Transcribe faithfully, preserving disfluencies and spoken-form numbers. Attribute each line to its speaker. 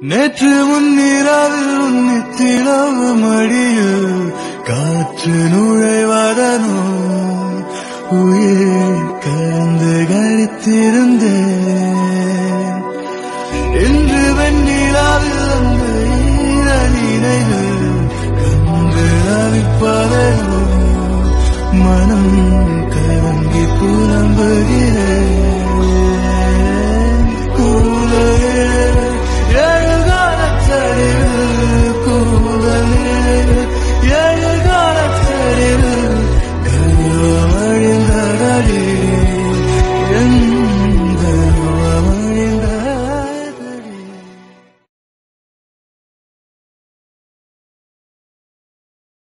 Speaker 1: நேற்று முன்னிரவில் உன்னித்திலவு மடியில் காற்று நுழைவதனோ உயிர் கலந்து கழித்திருந்தேன். இன்று வெண்ணிலாவில் அந்த ஈர நினைவு கண்டு அவிப்பதனோ